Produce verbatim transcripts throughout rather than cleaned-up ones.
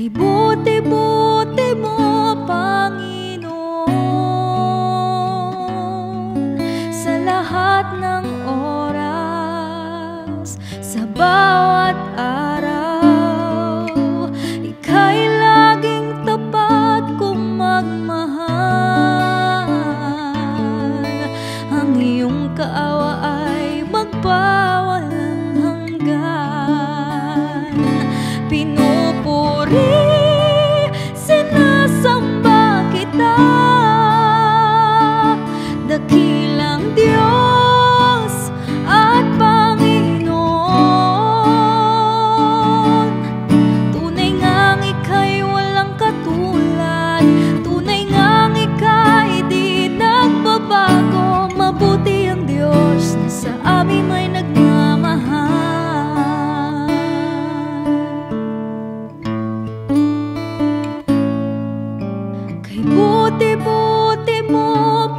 Kay buti-buti mo, Panginoon, sa lahat ng oras, sa bawat araw. Ika'y laging tapat kong magmahal. Ang iyong kaawa ay magpawalang hanggan. Pinupuri, sinasamba kita, dakilang Diyos at Panginoon. Tunay ngang ika'y walang katulad, tunay ngang ika'y di nagbabago. Mabuti ang Diyos na sa amin may nagmamahal. Buti-buti mo,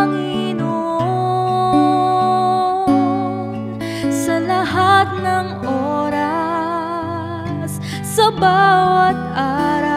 Panginoon, sa lahat ng oras, sa bawat araw.